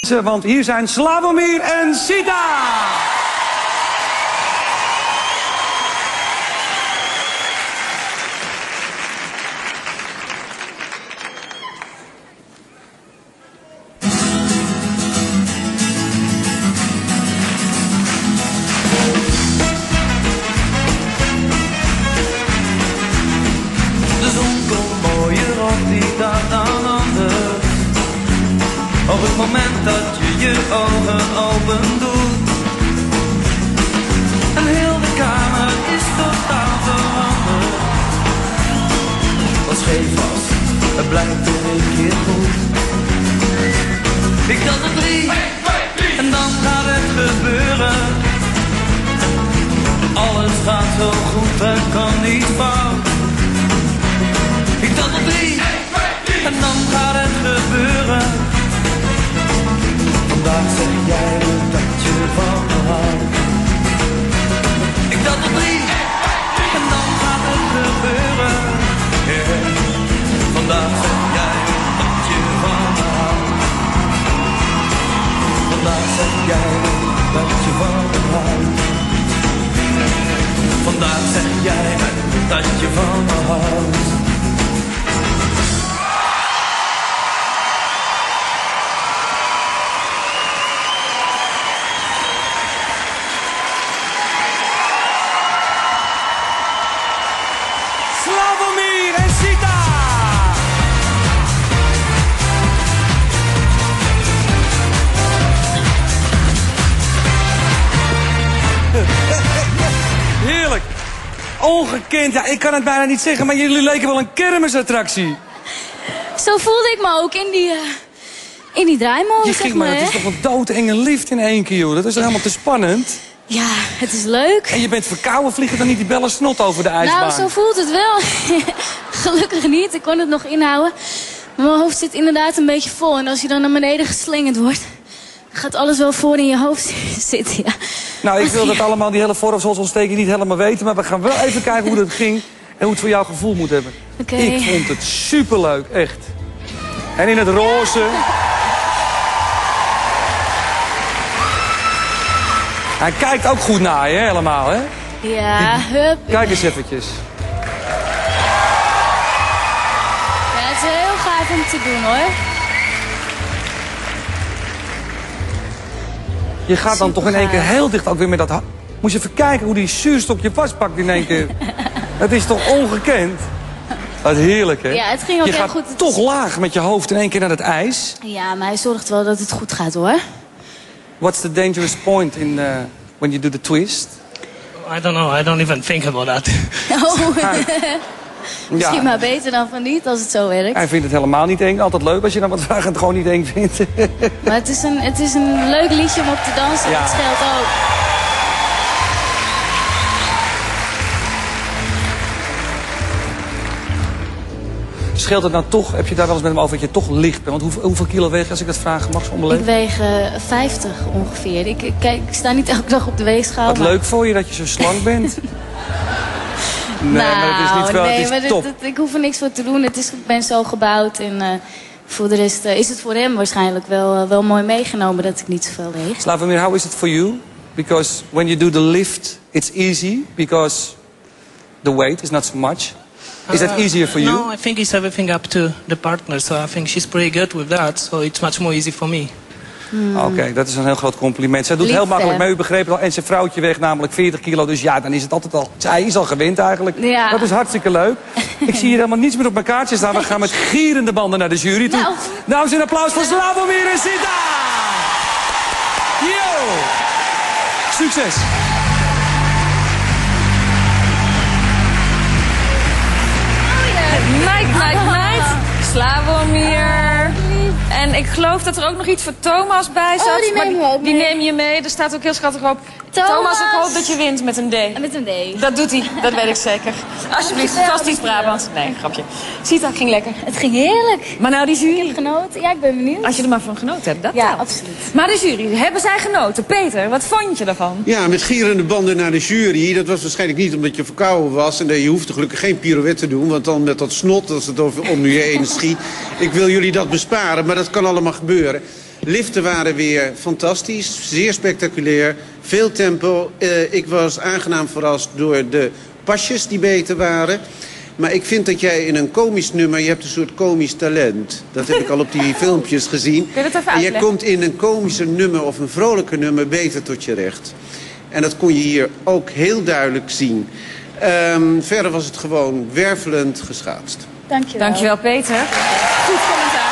Want hier zijn Slavomir en Sita. De zon komt mooier op die dag dan anders. Op het moment dat je je ogen open doet. En heel de kamer is totaal veranderd. Wat scheef was, het blijkt er een keer goed. Ik tel tot 3 en dan gaat het gebeuren. Alles gaat zo goed, er kan niet fout. Ik tel tot 3 en dan gaat het gebeuren. Vandaag zeg jij me dat je van me houdt. Ik tel tot 3 en dan gaat het gebeuren. Yeah. Vandaag zeg jij me dat je van me houdt. Vandaag zeg jij me dat je van me houdt. Vandaag zeg jij me dat je van me houdt. Slavomir en Sita. Heerlijk. Ongekend. Ja, ik kan het bijna niet zeggen, maar jullie leken wel een kermisattractie. Zo voelde ik me ook in die draaimolen, Je zeg ging maar, maar, het is toch een doodenge lift in één keer, joh. Dat is toch helemaal te spannend? Ja, het is leuk. En je bent verkouden, vliegen dan niet die bellen snot over de ijsbaan? Nou, zo voelt het wel. Gelukkig niet, ik kon het nog inhouden. Maar mijn hoofd zit inderdaad een beetje vol. En als je dan naar beneden geslingerd wordt, gaat alles wel voor in je hoofd zitten, ja. Nou, ik wil dat allemaal, die hele vormsontsteking niet helemaal weten. Maar we gaan wel even kijken hoe dat ging en hoe het voor jou gevoel moet hebben. Oké. Ik vond het superleuk, echt. En in het roze. Hij kijkt ook goed naar je, hè, helemaal, hè? Ja, hup. Kijk eens eventjes. Ja, het is heel gaaf om te doen, hoor. Je gaat dan toch in één keer heel dicht ook weer met dat... Moet je even kijken hoe die zuurstof je vastpakt in één keer. Het is toch ongekend? Wat heerlijk, hè? Ja, het ging ook je heel gaat goed. toch laag met je hoofd in één keer naar het ijs. Ja, maar hij zorgt wel dat het goed gaat, hoor. What's the dangerous point in when you do the twist? I don't know. I don't even think about that. Oh. Misschien Ja, maar beter dan van niet, als het zo werkt. hij vindt het helemaal niet eng. Altijd leuk als je dan wat vraagt en het gewoon niet eng vindt. Maar het is een leuk liedje om op te dansen. Ja. Dat scheelt ook. Scheelt het nou toch, heb je daar wel eens met hem over dat je toch licht bent? Want hoeveel kilo weeg je, als ik dat vraag, Max onbeleefd? Ik weeg 50 ongeveer. Ik sta niet elke dag op de weegschaal. Wat maar... leuk voor je dat je zo slank bent. Nee, maar het is niet wel, nee, het is maar top. ik hoef er niks voor te doen. Ik ben zo gebouwd. En voor de rest is het voor hem waarschijnlijk wel mooi meegenomen dat ik niet zoveel weeg. Slavomir, how is it for you? Because when you do the lift, it's easy because the weight is not so much. Is that easier for you? No, I think it's everything up to the partner. So I think she's pretty good with that. So it's much more easy for me. Oké, dat is een heel groot compliment. Zij doet Lief, heel makkelijk hè? mee, u begreep het al. En zijn vrouwtje weegt namelijk 40 kilo. Dus ja, dan is het altijd al... Zij is al gewend eigenlijk. Ja. Dat is hartstikke leuk. Ik zie hier helemaal niets meer op mijn kaartje staan. We gaan met gierende banden naar de jury toe. Nou. Dames, een applaus voor Slavomir en Sita! Yo! Succes! Night. Slavomir. En ik geloof dat er ook nog iets voor Thomas bij zat. die nemen we ook die mee. neem je mee. Er staat ook heel schattig op. Thomas, ik hoop dat je wint met een D. Met een D. Dat doet hij, dat weet ik zeker. Alsjeblieft, vast iets Brabants. Nee, grapje. Sita, ging lekker. Het ging heerlijk. Maar nou die jury. Genoten? Ja, ik ben benieuwd. Als je er maar van genoten hebt, dat Ja, telt. absoluut. Maar de jury, hebben zij genoten? Peter, wat vond je daarvan? Ja, met gierende banden naar de jury. Dat was waarschijnlijk niet omdat je verkouden was. En je hoeft gelukkig geen pirouette te doen. Want dan met dat snot, als het om je heen schiet. Ik wil jullie dat besparen, maar dat kan allemaal gebeuren. Liften waren weer fantastisch, zeer spectaculair, veel tempo. Ik was aangenaam verrast door de pasjes die beter waren. Maar ik vind dat jij in een komisch nummer, je hebt een soort komisch talent. Dat heb ik al op die filmpjes gezien. Kun je dat even en jij uitleggen? komt in een komischer nummer of een vrolijker nummer beter tot je recht. En dat kon je hier ook heel duidelijk zien. Verder was het gewoon wervelend geschaatst. Dankjewel. Dankjewel, Peter. Goed commentaar.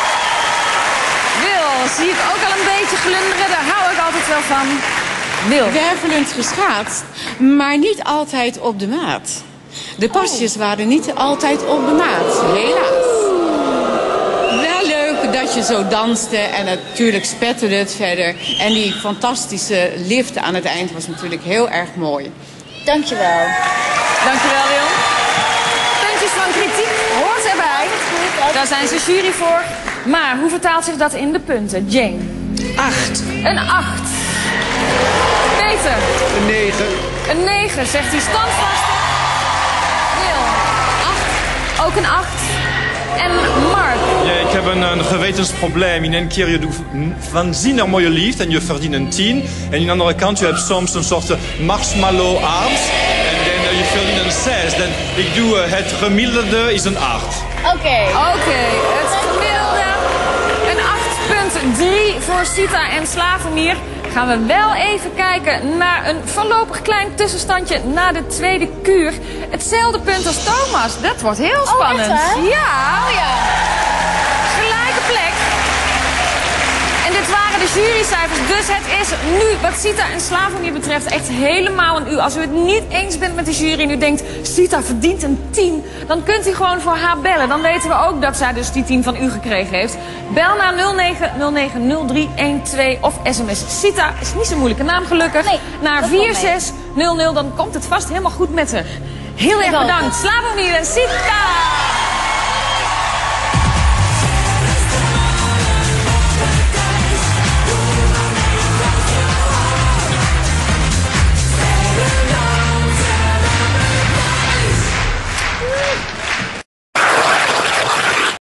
Wil, zie ik ook al een beetje glunderen. Daar hou ik altijd wel van. Wil. Wervelend geschaatst, maar niet altijd op de maat. De pasjes waren niet altijd op de maat, helaas. Wel leuk dat je zo danste en natuurlijk spetterde het verder. En die fantastische lift aan het eind was natuurlijk heel erg mooi. Dankjewel. Dankjewel, Wil. Puntjes van kritiek hoort erbij. Daar zijn ze jury voor. Maar hoe vertaalt zich dat in de punten? Jane? 8. Een 8. Peter? Een 9. Een 9, zegt hij standvastig. Wil? 8. Ook een 8. En Mark? Ja, ik heb een gewetensprobleem. In één keer je doet waanzinnig mooie liefde en je verdient een 10. En aan de andere kant, je hebt soms een soort marshmallow arms. En dan je verdient een 6. Dan ik doe het gemiddelde is een 8. Oké. Oké, het gemiddelde. Een 8,3 voor Sita en Slawomir. Gaan we wel even kijken naar een voorlopig klein tussenstandje na de tweede kuur. Hetzelfde punt als Thomas. Dat wordt heel spannend. echt, hè? Ja. Oh ja. Gelijke plek. En dit waren de jurycijfers. Dus het is nu, wat Sita en Slawomir betreft, echt helemaal aan u. Als u het niet eens bent met de jury en u denkt, Sita verdient een 10, dan kunt u gewoon voor haar bellen. Dan weten we ook dat zij dus die 10 van u gekregen heeft. Bel naar 09090312 of sms Sita, is niet zo'n moeilijke naam gelukkig, Nee, naar dat valt mee. 4600. Dan komt het vast helemaal goed met haar. Heel erg ook. bedankt, Slawomir en Sita.